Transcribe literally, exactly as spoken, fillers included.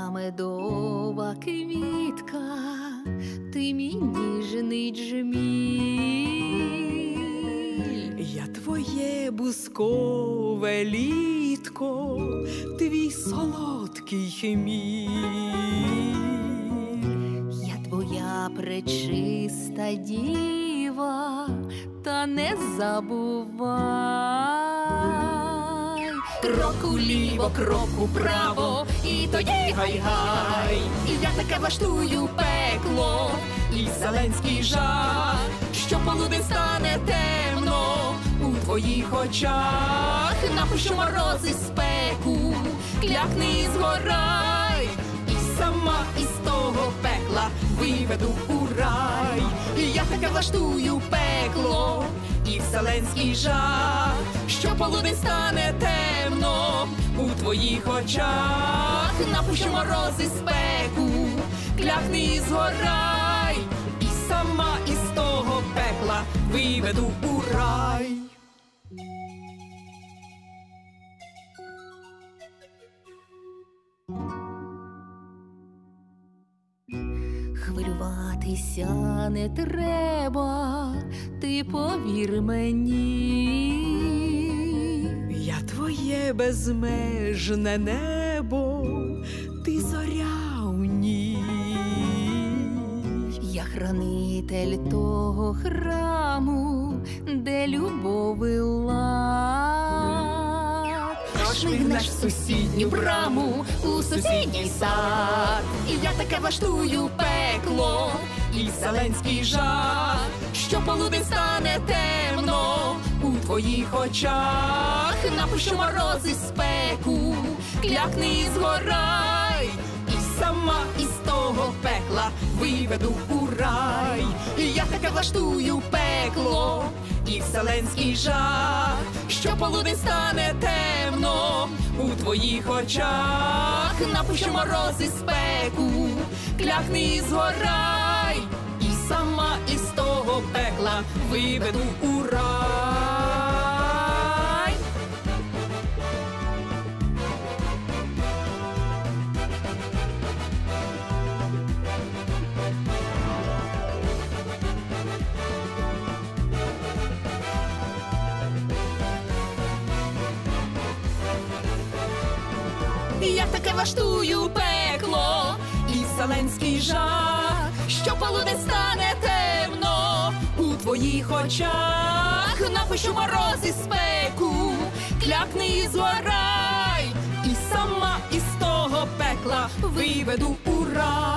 я медова квітка, ти мій ніжний джміль. Я твоє бускове літко, твій солодкий хміль. Я твоя пречиста діва, та не забувай. Крок уліво, крок управо, і тоді гай-гай. І я таке влаштую пекло І вселенський жах, що полудень стане темно у твоїх очах. напущу мороз і спеку, Клякни і згорай, і сама із того пекла виведу у рай. і я таке влаштую пекло І вселенський жах, що полудень стане темно у твоїх очах. напущу мороз і спеку, Клякни і згорай, і сама із того пекла виведу у рай. хвилюватися не треба, ти повір мені. Я твоє безмежне небо, ти зоря у ній. Я хранитель того храму, де любов і лад. Шмигнеш в сусідню браму, у сусідній сад, і я таке влаштую пекло і вселенський жах, що полудень стане темно у твоїх очах. напущу мороз і спеку, Клякни і згорай, і сама із того пекла виведу у рай. і я таке влаштую пекло І вселенський жах, що полудень стане темно у твоїх очах. напущу мороз і спеку, Клякни і згорай, і сама із того пекла виведу у рай. я таке влаштую пекло І вселенський жах, що полудень стане темно у твоїх очах. напущу мороз і спеку, Клякни і згорай, і сама із того пекла виведу у рай.